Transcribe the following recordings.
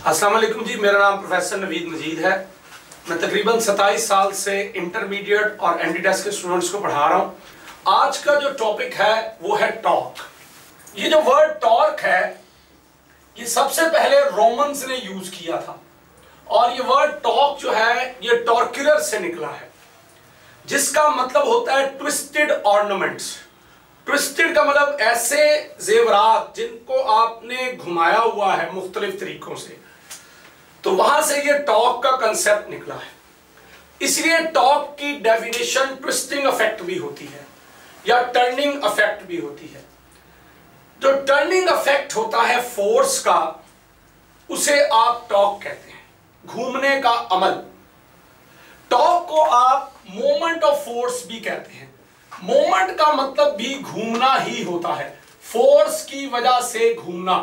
अस्सलाम वालेकुम जी, मेरा नाम प्रोफेसर नवीद मजीद है। मैं तकरीबन 27 साल से इंटरमीडिएट और एनडीटेस के स्टूडेंट्स को पढ़ा रहा हूँ। आज का जो टॉपिक है वो है टॉर्क। ये जो वर्ड टॉर्क है ये सबसे पहले रोमन्स ने यूज किया था और ये वर्ड टॉर्क जो है ये टॉर्क्यूलर से निकला है, जिसका मतलब होता है ट्विस्टेड ऑर्नामेंट्स। ट्विस्टेड का मतलब ऐसे जेवरात जिनको आपने घुमाया हुआ है मुख्तलिफ तरीकों से, तो वहां से ये टॉर्क का कंसेप्ट निकला है। इसलिए टॉर्क की डेफिनेशन ट्विस्टिंग इफेक्ट भी होती है या टर्निंग इफेक्ट भी होती है। जो टर्निंग इफेक्ट होता है फोर्स का, उसे आप टॉर्क कहते हैं, घूमने का अमल। टॉर्क को आप मोमेंट ऑफ फोर्स भी कहते हैं। मोमेंट का मतलब भी घूमना ही होता है, फोर्स की वजह से घूमना,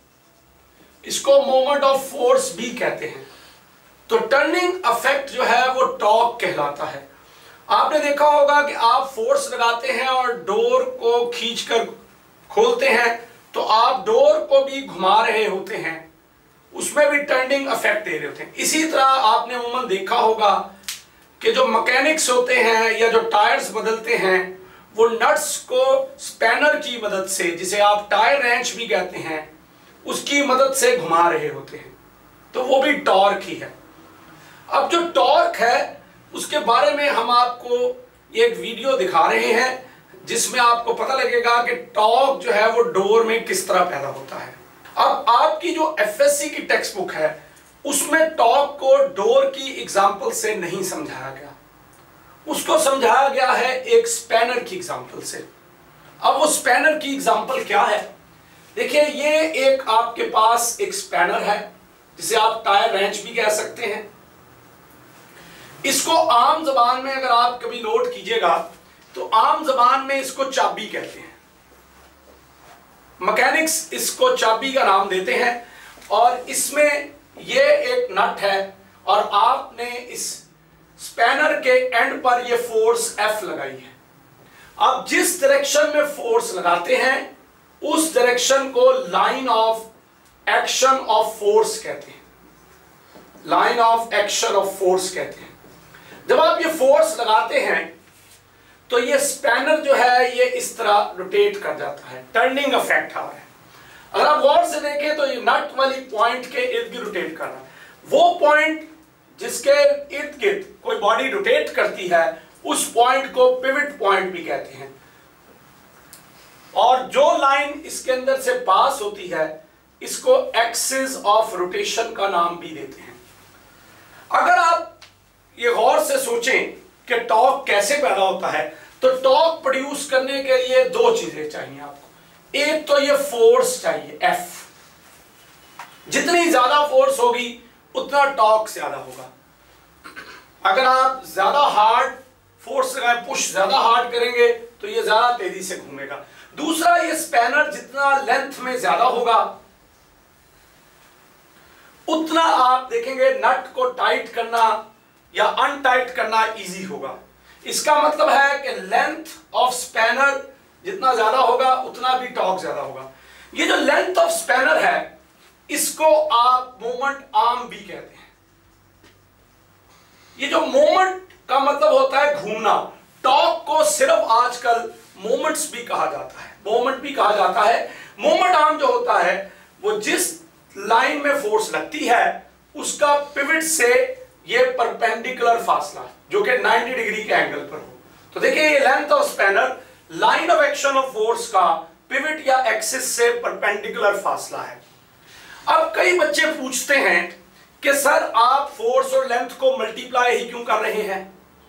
इसको मोमेंट ऑफ फोर्स भी कहते हैं। तो टर्निंग इफेक्ट जो है वो टॉर्क कहलाता है। आपने देखा होगा कि आप फोर्स लगाते हैं और डोर को खींचकर खोलते हैं तो आप डोर को भी घुमा रहे होते हैं, उसमें भी टर्निंग इफेक्ट दे रहे होते हैं। इसी तरह आपने अमूमन देखा होगा कि जो मैकेनिक्स होते हैं या जो टायर्स बदलते हैं वो नट्स को स्पैनर की मदद से, जिसे आप टायर रेंच भी कहते हैं, उसकी मदद से घुमा रहे होते हैं, तो वो भी टॉर्क ही है। अब जो टॉर्क है उसके बारे में हम आपको एक वीडियो दिखा रहे हैं जिसमें आपको पता लगेगा कि टॉर्क जो है वो डोर में किस तरह पैदा होता है। अब आपकी जो एफएससी की टेक्स्ट बुक है उसमें टॉर्क को डोर की एग्जाम्पल से नहीं समझाया गया, उसको समझाया गया है एक स्पैनर की एग्जाम्पल से। अब वो स्पैनर की एग्जाम्पल क्या है? देखिए, ये एक आपके पास एक स्पैनर है जिसे आप टायर रेंच भी कह सकते हैं। इसको आम जबान में अगर आप कभी नोट कीजिएगा तो आम जबान में इसको चाबी कहते हैं। मैकेनिक्स इसको चाबी का नाम देते हैं और इसमें ये एक नट है और आपने इस स्पैनर के एंड पर ये फोर्स F लगाई है। अब जिस डायरेक्शन में फोर्स लगाते हैं उस डायरेक्शन को line of action of force कहते हैं, line of action of force कहते हैं। जब आप ये फोर्स लगाते हैं तो ये स्पैनर जो है ये इस तरह रोटेट कर जाता है, टर्निंग इफेक्ट आ रहा है। अगर आप गौर से देखें तो ये नट वाली पॉइंट के इर्द गिर्द रोटेट कर रहा है। वो पॉइंट जिसके इर्द गिर्द कोई बॉडी रोटेट करती है उस पॉइंट को पिवट पॉइंट भी कहते हैं, और जो लाइन इसके अंदर से पास होती है इसको एक्सिस ऑफ रोटेशन का नाम भी देते हैं। अगर आप ये गौर से सोचें कि टॉर्क कैसे पैदा होता है, तो टॉर्क प्रोड्यूस करने के लिए दो चीजें चाहिए आपको। एक तो ये फोर्स चाहिए F, जितनी ज्यादा फोर्स होगी उतना टॉर्क ज्यादा होगा। अगर आप ज्यादा हार्ड फोर्स लगाएं, पुश ज्यादा हार्ड करेंगे तो ये ज्यादा तेजी से घूमेगा। दूसरा, ये स्पैनर जितना लेंथ में ज्यादा होगा उतना आप देखेंगे नट को टाइट करना या अनटाइट करना इजी होगा। इसका मतलब है कि लेंथ ऑफ स्पैनर जितना ज्यादा होगा उतना भी टॉर्क ज्यादा होगा। ये जो लेंथ ऑफ स्पैनर है इसको आप मोमेंट आर्म भी कहते हैं। ये जो मोमेंट का मतलब होता है घूमना, टॉर्क को सिर्फ आजकल मोमेंट्स भी कहा जाता है, मोमेंट भी कहा जाता है। मोमेंट आर्म जो होता है वो जिस लाइन में फोर्स लगती है उसका पिवट से ये परपेंडिकुलर फासला जो कि 90 डिग्री के एंगल पर हो। तो देखिए, ये length of spanner line of action of force का पिवट या एक्सिस से परपेंडिकुलर फासला है। अब कई बच्चे पूछते हैं कि सर आप फोर्स और लेंथ को मल्टीप्लाई ही क्यों कर रहे हैं,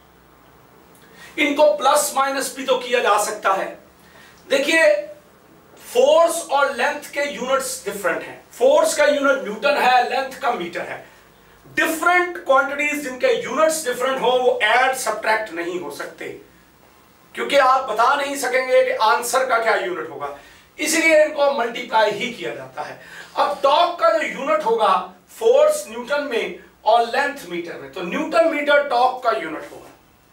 इनको प्लस माइनस भी तो किया जा सकता है। देखिए, फोर्स और लेंथ के यूनिट्स डिफरेंट हैं। फोर्स का यूनिट न्यूटन है, लेंथ का मीटर है। डिफरेंट क्वांटिटीज जिनके यूनिट्स डिफरेंट हो वो ऐड सब्ट्रैक्ट नहीं हो सकते, क्योंकि आप बता नहीं सकेंगे कि आंसर का क्या यूनिट होगा, इसलिए इनको मल्टीप्लाई ही किया जाता है। अब टॉर्क का जो यूनिट होगा फोर्स न्यूटन में और लेंथ मीटर में, तो न्यूटन मीटर टॉर्क का यूनिट होगा।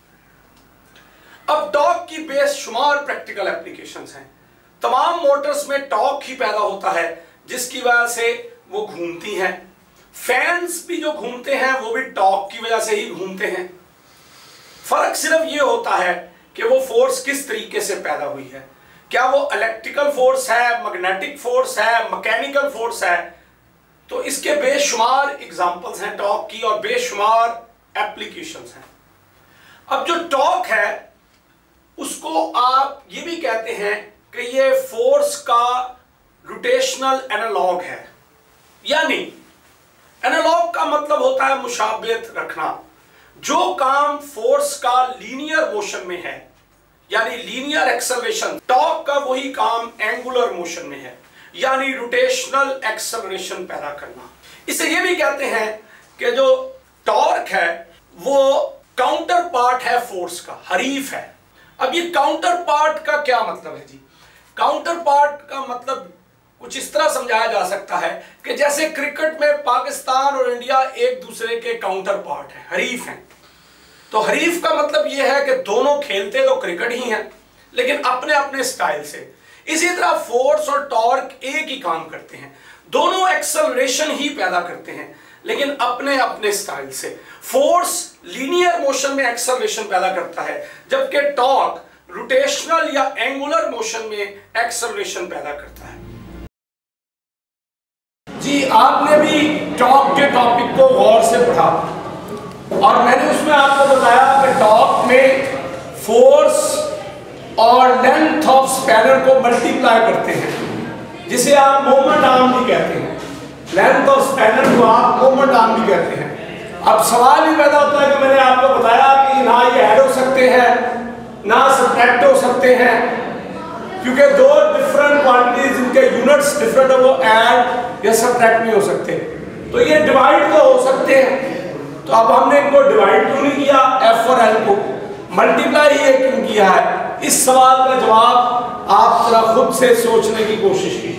अब टॉर्क की बेशुमार प्रैक्टिकल एप्लीकेशंस हैं। तमाम मोटर्स में टॉर्क ही पैदा होता है जिसकी वजह से वो घूमती हैं। फैंस भी जो घूमते हैं वो भी टॉर्क की वजह से ही घूमते हैं। फर्क सिर्फ ये होता है कि वो फोर्स किस तरीके से पैदा हुई है, क्या वो इलेक्ट्रिकल फोर्स है, मैग्नेटिक फोर्स है, मैकेनिकल फोर्स है। तो इसके बेशुमार एग्जांपल्स हैं टॉर्क की और बेशुमार एप्लीकेशंस हैं। अब जो टॉर्क है उसको आप ये भी कहते हैं कि ये फोर्स का रोटेशनल एनालॉग है। यानी एनालॉग का मतलब होता है मुशाबियत रखना। जो काम फोर्स का लीनियर मोशन में है यानी लीनियर एक्सेलरेशन, टॉर्क का वही काम एंगुलर मोशन में है यानी रोटेशनल एक्सेलरेशन पैदा करना। इसे ये भी कहते हैं कि जो टॉर्क है वो काउंटर पार्ट है फोर्स का, हरीफ है। अब ये काउंटर पार्ट का क्या मतलब है जी? काउंटर पार्ट का मतलब कुछ इस तरह समझाया जा सकता है कि जैसे क्रिकेट में पाकिस्तान और इंडिया एक दूसरे के काउंटर पार्ट है, हरीफ हैं। तो हरीफ का मतलब यह है कि दोनों खेलते तो क्रिकेट ही हैं लेकिन अपने अपने स्टाइल से। इसी तरह फोर्स और टॉर्क एक ही काम करते हैं, दोनों एक्सेलरेशन ही पैदा करते हैं लेकिन अपने अपने स्टाइल से। फोर्स लीनियर मोशन में एक्सेलरेशन पैदा करता है जबकि टॉर्क रोटेशनल या एंगुलर मोशन में एक्सेलरेशन पैदा करता है। जी, आपने भी टॉर्क के टॉपिक को गौर से पढ़ा और मैंने उसमें आपको बताया कि टॉर्क में फोर्स और लेंथ ऑफ स्पैनर को मल्टीप्लाई करते हैं जिसे आप मोमेंट आर्म भी कहते हैं। लेंथ ऑफ स्पैनर को आप मोमेंट आर्म भी कहते हैं। अब सवाल ही पैदा होता है कि मैंने आपको बताया कि ना ये ऐड हो सकते हैं ना सब्ट्रैक्ट हो सकते हैं क्योंकि दो डिफरेंट क्वांटिटीज जिनके यूनिट्स डिफरेंट है वो ऐड या सब्ट्रैक्ट नहीं हो सकते। तो ये डिवाइड तो हो सकते हैं, तो अब हमने इनको डिवाइड क्यों नहीं किया, एफ और एल को मल्टीप्लाई ही क्यों किया है? इस सवाल का जवाब आप जरा खुद से सोचने की कोशिश कीजिए।